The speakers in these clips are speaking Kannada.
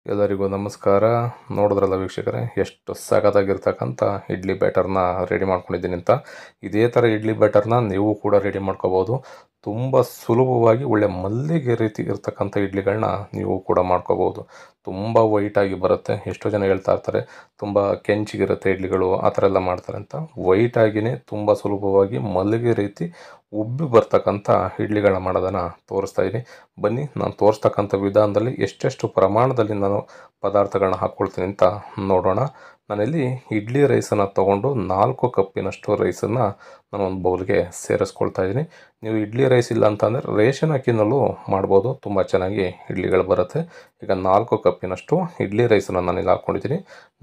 ಎಲ್ಲರಿಗೂ ನಮಸ್ಕಾರ. ನೋಡಿದ್ರಲ್ಲ ವೀಕ್ಷಕರೇ, ಎಷ್ಟು ಸಖತ್ತಾಗಿರ್ತಕ್ಕಂಥ ಇಡ್ಲಿ ಬ್ಯಾಟರ್ನ ರೆಡಿ ಮಾಡ್ಕೊಂಡಿದ್ದೀನಿ ಅಂತ. ಇದೇ ಥರ ಇಡ್ಲಿ ಬ್ಯಾಟರ್ನ ನೀವು ಕೂಡ ರೆಡಿ ಮಾಡ್ಕೋಬೋದು. ತುಂಬ ಸುಲಭವಾಗಿ ಒಳ್ಳೆ ಮಲ್ಲಿಗೆ ರೀತಿ ಇರ್ತಕ್ಕಂಥ ಇಡ್ಲಿಗಳನ್ನ ನೀವು ಕೂಡ ಮಾಡ್ಕೋಬೋದು. ತುಂಬ ವೈಟಾಗಿ ಬರುತ್ತೆ. ಎಷ್ಟೋ ಜನ ಹೇಳ್ತಾ ಇರ್ತಾರೆ ತುಂಬ ಕೆಂಚಿಗಿರುತ್ತೆ ಇಡ್ಲಿಗಳು, ಆ ಥರ ಎಲ್ಲ ಮಾಡ್ತಾರೆ ಅಂತ. ವೈಟಾಗಿಯೇ ತುಂಬ ಸುಲಭವಾಗಿ ಮಲ್ಲಿಗೆ ರೀತಿ ಉಬ್ಬಿ ಬರ್ತಕ್ಕಂಥ ಇಡ್ಲಿಗಳನ್ನ ಮಾಡೋದನ್ನು ತೋರಿಸ್ತಾ ಇದ್ದೀನಿ. ಬನ್ನಿ, ನಾನು ತೋರಿಸ್ತಕ್ಕಂಥ ವಿಧಾನದಲ್ಲಿ ಎಷ್ಟೆಷ್ಟು ಪ್ರಮಾಣದಲ್ಲಿ ನಾನು ಪದಾರ್ಥಗಳನ್ನ ಹಾಕ್ಕೊಳ್ತೀನಿ ಅಂತ ನೋಡೋಣ. ನಾನಿಲ್ಲಿ ಇಡ್ಲಿ ರೈಸನ್ನು ತೊಗೊಂಡು 4 ಕಪ್ಪಿನಷ್ಟು ರೈಸನ್ನು ನಾನು ಒಂದು ಬೌಲ್ಗೆ ಸೇರಿಸ್ಕೊಳ್ತಾ ಇದ್ದೀನಿ. ನೀವು ಇಡ್ಲಿ ರೈಸ್ ಇಲ್ಲ ಅಂತಂದರೆ ರೇಷನ್ ಅಕ್ಕಿನಲ್ಲೂ ಮಾಡ್ಬೋದು, ತುಂಬ ಚೆನ್ನಾಗಿ ಇಡ್ಲಿಗಳು ಬರುತ್ತೆ. ಈಗ 4 ಕಪ್ಪಿನಷ್ಟು ಇಡ್ಲಿ ರೈಸನ್ನು ನಾನಿಲ್ಲಿ ಹಾಕ್ಕೊಂಡಿದ್ದೀನಿ.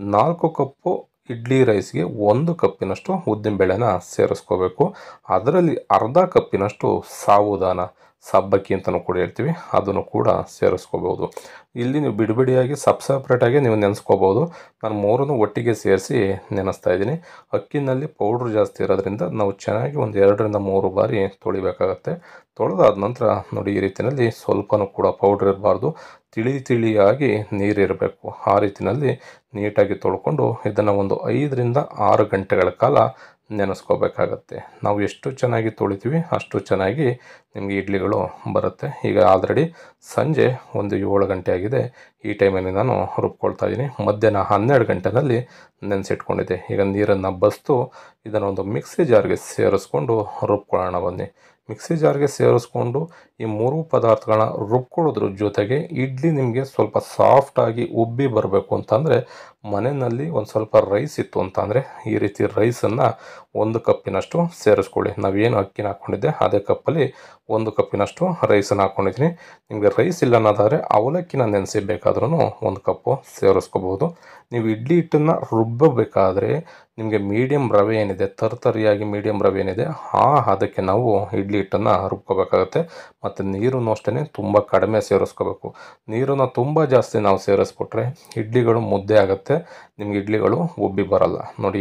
4 ಕಪ್ಪು ಇಡ್ಲಿ ರೈಸ್ಗೆ 1 ಕಪ್ಪಿನಷ್ಟು ಉದ್ದಿನಬೇಳೆನ ಸೇರಿಸ್ಕೋಬೇಕು. ಅದರಲ್ಲಿ ಅರ್ಧ ಕಪ್ಪಿನಷ್ಟು ಸಾಬುದಾನ, ಸಬ್ಬಕ್ಕಿ ಅಂತಲೂ ಕೂಡ ಹೇಳ್ತೀವಿ, ಅದನ್ನು ಕೂಡ ಸೇರಿಸ್ಕೋಬೋದು. ಇಲ್ಲಿ ನೀವು ಬಿಡಿಬಿಡಿಯಾಗಿ ಸಪ್ರೇಟಾಗಿ ನೀವು ನೆನೆಸ್ಕೋಬೋದು. ನಾನು ಮೂರನ್ನು ಒಟ್ಟಿಗೆ ಸೇರಿಸಿ ನೆನೆಸ್ತಾ ಇದ್ದೀನಿ. ಅಕ್ಕಿನಲ್ಲಿ ಪೌಡ್ರ್ ಜಾಸ್ತಿ ಇರೋದ್ರಿಂದ ನಾವು ಚೆನ್ನಾಗಿ ಒಂದು 2 ರಿಂದ 3 ಬಾರಿ ತೊಳಿಬೇಕಾಗತ್ತೆ. ತೊಳೆದಾದ ನಂತರ ನೋಡಿ, ಈ ರೀತಿಯಲ್ಲಿ ಸ್ವಲ್ಪನೂ ಕೂಡ ಪೌಡ್ರ್ ಇರಬಾರ್ದು, ತಿಳಿಯಾಗಿ ನೀರಿರಬೇಕು. ಆ ರೀತಿಯಲ್ಲಿ ನೀಟಾಗಿ ತೊಳ್ಕೊಂಡು ಇದನ್ನು ಒಂದು 5 ರಿಂದ 6 ಗಂಟೆಗಳ ಕಾಲ ನೆನೆಸ್ಕೋಬೇಕಾಗತ್ತೆ. ನಾವು ಎಷ್ಟು ಚೆನ್ನಾಗಿ ತೊಳಿತೀವಿ ಅಷ್ಟು ಚೆನ್ನಾಗಿ ನಿಮಗೆ ಇಡ್ಲಿಗಳು ಬರುತ್ತೆ. ಈಗ ಆಲ್ರೆಡಿ ಸಂಜೆ ಒಂದು 7 ಗಂಟೆ ಆಗಿದೆ. ಈ ಟೈಮಲ್ಲಿ ನಾನು ರುಬ್ಕೊಳ್ತಾ ಇದ್ದೀನಿ. ಮಧ್ಯಾಹ್ನ 12 ಗಂಟೆನಲ್ಲಿ ನೆನೆಸಿಟ್ಕೊಂಡಿದ್ದೆ. ಈಗ ನೀರನ್ನು ಬಸ್ತು ಇದನ್ನು ಒಂದು ಮಿಕ್ಸಿ ಜಾರ್ಗೆ ಸೇರಿಸ್ಕೊಂಡು ರುಬ್ಕೊಳ್ಳೋಣ ಬನ್ನಿ. ಮಿಕ್ಸಿ ಜಾರ್ಗೆ ಸೇರಿಸ್ಕೊಂಡು ಈ 3 ಪದಾರ್ಥಗಳನ್ನ ರುಬ್ಕೊಳ್ಳೋದ್ರ ಜೊತೆಗೆ ಇಡ್ಲಿ ನಿಮಗೆ ಸ್ವಲ್ಪ ಸಾಫ್ಟಾಗಿ ಉಬ್ಬಿ ಬರಬೇಕು ಅಂತಂದರೆ ಮನೆಯಲ್ಲಿ ಒಂದು ಸ್ವಲ್ಪ ರೈಸ್ ಇತ್ತು ಅಂತಂದರೆ ಈ ರೀತಿ ರೈಸನ್ನು 1 ಕಪ್ಪಿನಷ್ಟು ಸೇರಿಸ್ಕೊಳ್ಳಿ. ನಾವೇನು ಅಕ್ಕಿನ ಹಾಕ್ಕೊಂಡಿದ್ದೆ ಅದೇ ಕಪ್ಪಲ್ಲಿ 1 ಕಪ್ಪಿನಷ್ಟು ರೈಸನ್ನು ಹಾಕ್ಕೊಂಡಿದ್ದೀನಿ. ನಿಮಗೆ ರೈಸ್ ಇಲ್ಲ ಅನ್ನೋದಾದರೆ ಅವಲಕ್ಕಿನ ನೆನೆಸಿ ಬೇಕಾದ್ರೂ 1 ಕಪ್ಪು ಸೇರಿಸ್ಕೋಬೋದು. ನೀವು ಇಡ್ಲಿ ಹಿಟ್ಟನ್ನು ರುಬ್ಬಬೇಕಾದ್ರೆ ನಿಮಗೆ ಮೀಡಿಯಮ್ ರವೆ ಏನಿದೆ, ತರಿಯಾಗಿ ಮೀಡಿಯಮ್ ರವೆ ಏನಿದೆ ಅದಕ್ಕೆ ನಾವು ಇಡ್ಲಿ ಹಿಟ್ಟನ್ನು ರುಬ್ಕೋಬೇಕಾಗತ್ತೆ. ಮತ್ತು ನೀರನ್ನು ಅಷ್ಟೇ ತುಂಬ ಕಡಿಮೆ ಸೇರಿಸ್ಕೋಬೇಕು. ನೀರನ್ನು ತುಂಬ ಜಾಸ್ತಿ ನಾವು ಸೇರಿಸ್ಬಿಟ್ರೆ ಇಡ್ಲಿಗಳು ಮುದ್ದೆ ಆಗುತ್ತೆ, ನಿಮ್ಗೆ ಇಡ್ಲಿಗಳು ಉಬ್ಬಿ ಬರಲ್ಲ. ನೋಡಿ,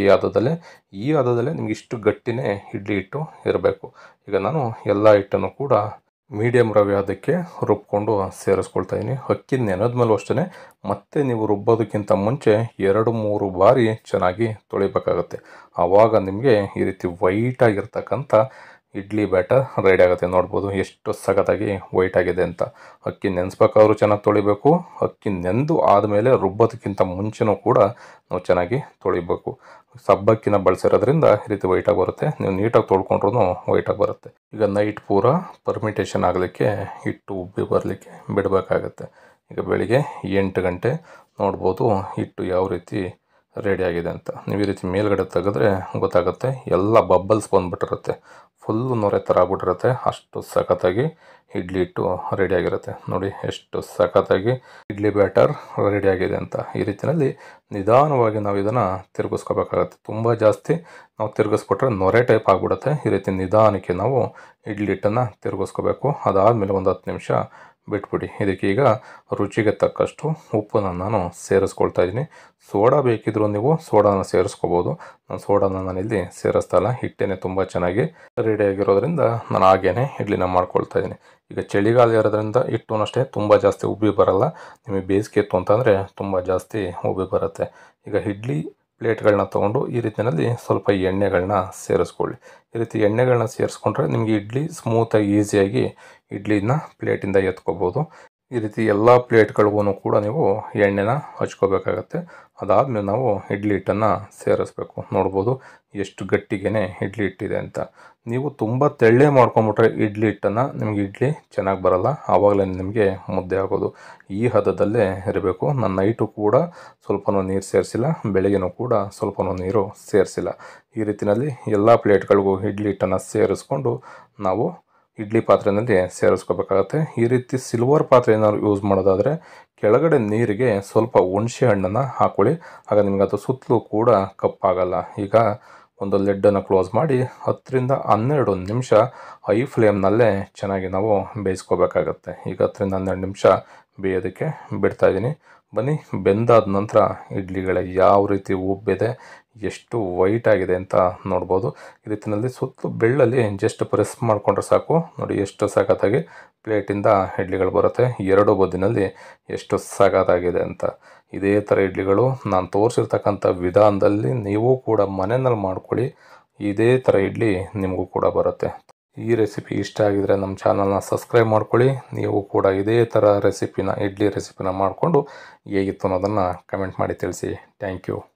ಈ ಹದದಲ್ಲೇ ನಿಮ್ಗೆ ಇಷ್ಟು ಗಟ್ಟಿನೇ ಇಡ್ಲಿ ಹಿಟ್ಟು ಇರಬೇಕು. ಈಗ ನಾನು ಎಲ್ಲ ಹಿಟ್ಟನ್ನು ಕೂಡ ಮೀಡಿಯಮ್ ರವೆ ಅದಕ್ಕೆ ರುಬ್ಕೊಂಡು ಸೇರಿಸ್ಕೊಳ್ತಾ ಇದ್ದೀನಿ. ಅಕ್ಕಿ ನೆನೆದ್ಮೇಲೂ ಅಷ್ಟೇ ಮತ್ತೆ ನೀವು ರುಬ್ಬೋದಕ್ಕಿಂತ ಮುಂಚೆ 2-3 ಬಾರಿ ಚೆನ್ನಾಗಿ ತೊಳಿಬೇಕಾಗತ್ತೆ. ಆವಾಗ ನಿಮಗೆ ಈ ರೀತಿ ವೈಟಾಗಿರ್ತಕ್ಕಂಥ ಇಡ್ಲಿ ಬ್ಯಾಟರ್ ರೆಡಿ ಆಗುತ್ತೆ. ನೋಡ್ಬೋದು ಎಷ್ಟು ಸಖತ್ತಾಗಿ ವೈಟ್ ಆಗಿದೆ ಅಂತ. ಅಕ್ಕಿ ನೆನೆಸ್ಬೇಕಾದ್ರೂ ಚೆನ್ನಾಗಿ ತೊಳಿಬೇಕು. ಅಕ್ಕಿ ನೆಂದು ಆದಮೇಲೆ ರುಬ್ಬೋದಕ್ಕಿಂತ ಮುಂಚೆನೂ ಕೂಡ ನಾವು ಚೆನ್ನಾಗಿ ತೊಳಿಬೇಕು. ಸಬ್ಬಕ್ಕಿನ ಬಳಸಿರೋದ್ರಿಂದ ಈ ರೀತಿ ವೈಟಾಗಿ ಬರುತ್ತೆ. ನೀವು ನೀಟಾಗಿ ತೊಳ್ಕೊಂಡ್ರೂ ವೈಟಾಗಿ ಬರುತ್ತೆ. ಈಗ ನೈಟ್ ಪೂರ ಪರ್ಮಿಟೇಷನ್ ಆಗಲಿಕ್ಕೆ ಹಿಟ್ಟು ಉಬ್ಬಿ ಬರಲಿಕ್ಕೆ ಬಿಡಬೇಕಾಗತ್ತೆ. ಈಗ ಬೆಳಿಗ್ಗೆ 8 ಗಂಟೆ ನೋಡ್ಬೋದು ಹಿಟ್ಟು ಯಾವ ರೀತಿ ರೆಡಿಯಾಗಿದೆ ಅಂತ. ನೀವು ಈ ರೀತಿ ಮೇಲ್ಗಡೆ ತೆಗೆದ್ರೆ ಗೊತ್ತಾಗುತ್ತೆ, ಎಲ್ಲ ಬಬ್ಬಲ್ಸ್ ಬಂದುಬಿಟ್ಟಿರುತ್ತೆ, ಫುಲ್ಲು ನೊರೆ ಥರ ಆಗ್ಬಿಟ್ಟಿರುತ್ತೆ. ಅಷ್ಟು ಸಖತ್ತಾಗಿ ಇಡ್ಲಿ ಹಿಟ್ಟು ರೆಡಿಯಾಗಿರುತ್ತೆ. ನೋಡಿ ಎಷ್ಟು ಸಖತ್ತಾಗಿ ಇಡ್ಲಿ ಬ್ಯಾಟರ್ ರೆಡಿಯಾಗಿದೆ ಅಂತ. ಈ ರೀತಿಯಲ್ಲಿ ನಿಧಾನವಾಗಿ ನಾವು ಇದನ್ನು ತಿರುಗಿಸ್ಕೋಬೇಕಾಗತ್ತೆ. ತುಂಬ ಜಾಸ್ತಿ ನಾವು ತಿರುಗಿಸ್ಬಿಟ್ರೆ ನೊರೆ ಟೈಪ್ ಆಗಿಬಿಡುತ್ತೆ. ಈ ರೀತಿ ನಿಧಾನಕ್ಕೆ ನಾವು ಇಡ್ಲಿ ಹಿಟ್ಟನ್ನು ತಿರುಗಿಸ್ಕೋಬೇಕು. ಅದಾದಮೇಲೆ ಒಂದು 10 ನಿಮಿಷ ಬಿಟ್ಬಿಡಿ. ಇದಕ್ಕೆ ಈಗ ರುಚಿಗೆ ತಕ್ಕಷ್ಟು ಉಪ್ಪನ್ನು ನಾನು ಸೇರಿಸ್ಕೊಳ್ತಾ ಇದ್ದೀನಿ. ಸೋಡಾ ಬೇಕಿದ್ರೂ ನೀವು ಸೋಡಾನ ಸೇರಿಸ್ಕೋಬೋದು. ನಾನು ಸೋಡಾನ ನಾನಿಲ್ಲಿ ಸೇರಿಸ್ತಾ ಇಲ್ಲ. ಹಿಟ್ಟೇನೆ ತುಂಬ ಚೆನ್ನಾಗಿ ರೆಡಿಯಾಗಿರೋದ್ರಿಂದ ನಾನು ಹಾಗೇನೆ ಇಡ್ಲಿನ ಮಾಡ್ಕೊಳ್ತಾ ಇದ್ದೀನಿ. ಈಗ ಚಳಿಗಾಲ ಇರೋದ್ರಿಂದ ಹಿಟ್ಟು ಅಷ್ಟೇ ತುಂಬ ಜಾಸ್ತಿ ಉಬ್ಬಿ ಬರಲ್ಲ. ನಿಮಗೆ ಬೇಸಿಗೆ ಇತ್ತು ಅಂತಂದರೆ ತುಂಬ ಜಾಸ್ತಿ ಉಬ್ಬಿ ಬರುತ್ತೆ. ಈಗ ಇಡ್ಲಿ ಪ್ಲೇಟ್ಗಳನ್ನ ತೊಗೊಂಡು ಈ ರೀತಿಯಲ್ಲಿ ಸ್ವಲ್ಪ ಎಣ್ಣೆಗಳನ್ನ ಸೇರಿಸ್ಕೊಳ್ಳಿ. ಈ ರೀತಿ ಎಣ್ಣೆಗಳನ್ನ ಸೇರಿಸ್ಕೊಂಡ್ರೆ ನಿಮಗೆ ಇಡ್ಲಿ ಸ್ಮೂತಾಗಿ ಈಸಿಯಾಗಿ ಇಡ್ಲಿನ ಪ್ಲೇಟಿಂದ ಎತ್ಕೋಬೋದು. ಈ ರೀತಿ ಎಲ್ಲ ಪ್ಲೇಟ್ಗಳಿಗೂ ಕೂಡ ನೀವು ಎಣ್ಣೆನ ಹಚ್ಕೋಬೇಕಾಗತ್ತೆ. ಅದಾದಮೇಲೆ ನಾವು ಇಡ್ಲಿ ಹಿಟ್ಟನ್ನು ಸೇರಿಸ್ಬೇಕು. ನೋಡ್ಬೋದು ಎಷ್ಟು ಗಟ್ಟಿಗೆ ಇಡ್ಲಿ ಹಿಟ್ಟಿದೆ ಅಂತ. ನೀವು ತುಂಬ ತೆಳ್ಳೆ ಮಾಡ್ಕೊಂಬಿಟ್ರೆ ಇಡ್ಲಿ ಹಿಟ್ಟನ್ನು ನಿಮಗೆ ಇಡ್ಲಿ ಚೆನ್ನಾಗಿ ಬರಲ್ಲ, ಆವಾಗಲೇ ನಿಮಗೆ ಮುದ್ದೆ ಆಗೋದು. ಈ ಹದದಲ್ಲೇ ಇರಬೇಕು. ನಾನು ನೈಟು ಕೂಡ ಸ್ವಲ್ಪನೂ ನೀರು ಸೇರಿಸಿಲ್ಲ, ಬೆಳಗ್ಗೆನೂ ಕೂಡ ಸ್ವಲ್ಪನೂ ನೀರು ಸೇರಿಸಿಲ್ಲ. ಈ ರೀತಿಯಲ್ಲಿ ಎಲ್ಲ ಪ್ಲೇಟ್ಗಳಿಗೂ ಇಡ್ಲಿ ಹಿಟ್ಟನ್ನು ಸೇರಿಸ್ಕೊಂಡು ನಾವು ಇಡ್ಲಿ ಪಾತ್ರೆಯಲ್ಲಿ ಸೇರಿಸ್ಕೋಬೇಕಾಗತ್ತೆ. ಈ ರೀತಿ ಸಿಲ್ವರ್ ಪಾತ್ರೆ ಏನಾದ್ರು ಯೂಸ್ ಮಾಡೋದಾದರೆ ಕೆಳಗಡೆ ನೀರಿಗೆ ಸ್ವಲ್ಪ ಹುಣಸೆ ಹಣ್ಣನ್ನು ಹಾಕ್ಕೊಳ್ಳಿ. ಆಗ ನಿಮಗೆ ಅದು ಸುತ್ತಲೂ ಕೂಡ ಕಪ್ಪಾಗಲ್ಲ. ಈಗ ಒಂದು ಲೆಡ್ಡನ್ನು ಕ್ಲೋಸ್ ಮಾಡಿ 10 ರಿಂದ 12 ನಿಮಿಷ ಹೈ ಫ್ಲೇಮ್ನಲ್ಲೇ ಚೆನ್ನಾಗಿ ನಾವು ಬೇಯಿಸ್ಕೋಬೇಕಾಗತ್ತೆ. ಈಗ 10 ರಿಂದ 12 ನಿಮಿಷ ಬೇಯೋದಕ್ಕೆ ಬಿಡ್ತಾಯಿದ್ದೀನಿ. ಬನ್ನಿ, ಬೆಂದಾದ ನಂತರ ಇಡ್ಲಿಗಳ ಯಾವ ರೀತಿ ಉಬ್ಬಿದೆ, ಎಷ್ಟು ವೈಟ್ ಆಗಿದೆ ಅಂತ ನೋಡ್ಬೋದು. ಈ ರೀತಿಯಲ್ಲಿ ಸುತ್ತಲೂ ಬೆಳ್ಳಲ್ಲಿ ಜಸ್ಟ್ ಪ್ರೆಸ್ ಮಾಡಿಕೊಂಡ್ರೆ ಸಾಕು. ನೋಡಿ ಎಷ್ಟು ಸಖತ್ತಾಗಿ ಪ್ಲೇಟಿಂದ ಇಡ್ಲಿಗಳು ಬರುತ್ತೆ. ಎರಡು ಬದಿನಲ್ಲಿ ಎಷ್ಟು ಸಖತ್ತಾಗಿದೆ ಅಂತ. ಇದೇ ಥರ ಇಡ್ಲಿಗಳು ನಾನು ತೋರಿಸಿರ್ತಕ್ಕಂಥ ವಿಧಾನದಲ್ಲಿ ನೀವು ಕೂಡ ಮನೆಯಲ್ಲಿ ಮಾಡ್ಕೊಳ್ಳಿ. ಇದೇ ಥರ ಇಡ್ಲಿ ನಿಮಗೂ ಕೂಡ ಬರುತ್ತೆ. ಈ ರೆಸಿಪಿ ಇಷ್ಟ ಆಗಿದರೆ ನಮ್ಮ ಚಾನಲ್ನ ಸಬ್ಸ್ಕ್ರೈಬ್ ಮಾಡ್ಕೊಳ್ಳಿ. ನೀವು ಕೂಡ ಇದೇ ಥರ ಇಡ್ಲಿ ರೆಸಿಪಿನ ಮಾಡಿಕೊಂಡು ಹೇಗಿತ್ತು ಅನ್ನೋದನ್ನು ಕಮೆಂಟ್ ಮಾಡಿ ತಿಳಿಸಿ. Thank you.